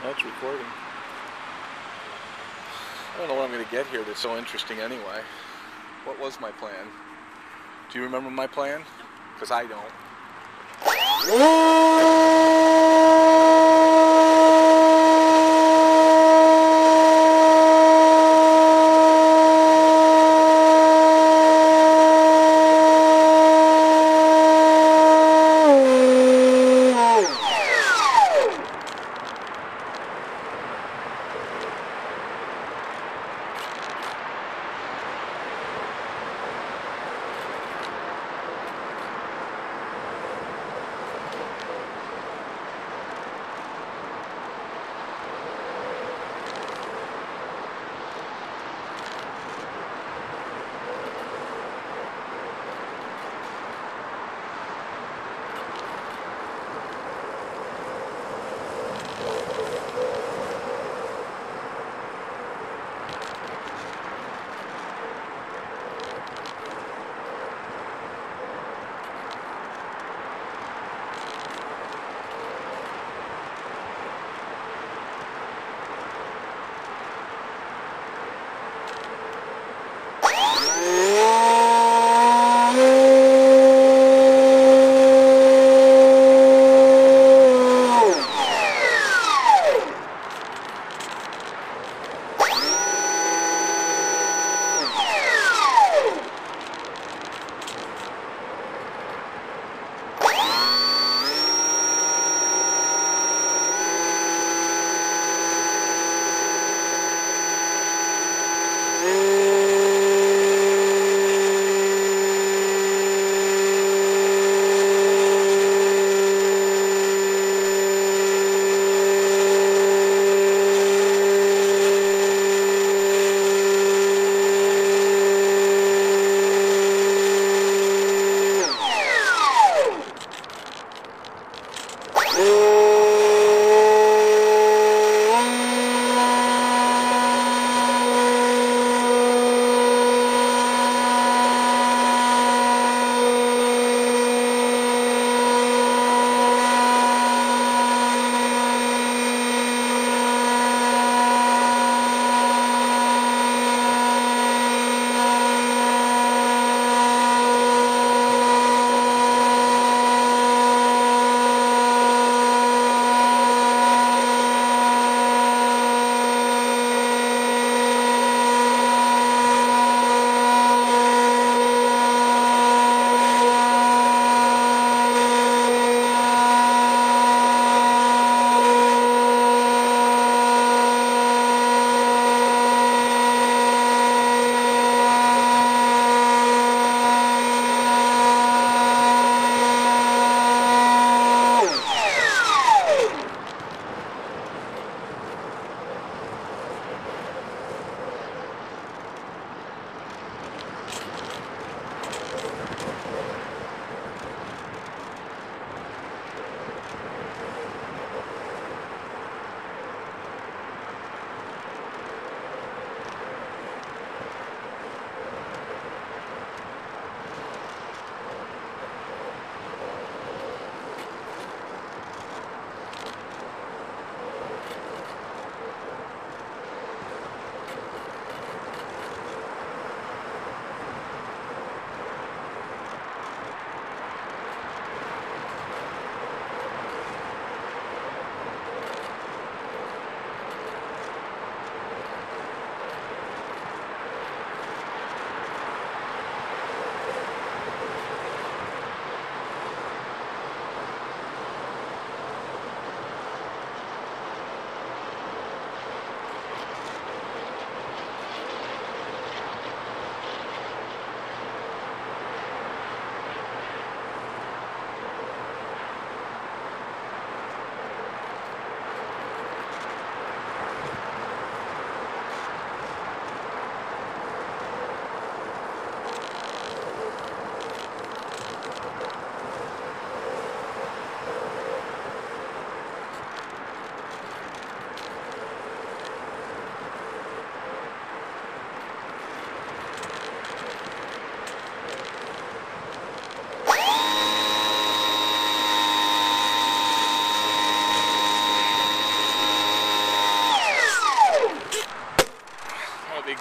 That's recording. I don't know what I'm going to get here that's so interesting anyway. What was my plan? Do you remember my plan? Because I don't.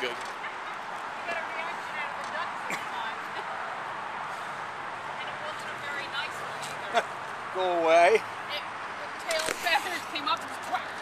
good. You got a reaction out of the ducks this time. And it wasn't a very nice one either. Go away. The tail feathers came up and cracked.